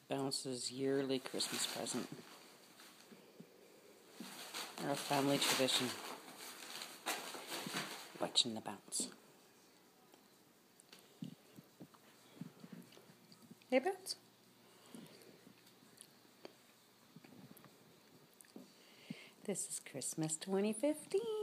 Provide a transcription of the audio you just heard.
Bounce's yearly Christmas present. Our family tradition. Watching the bounce. Hey, Bounce. This is Christmas 2015.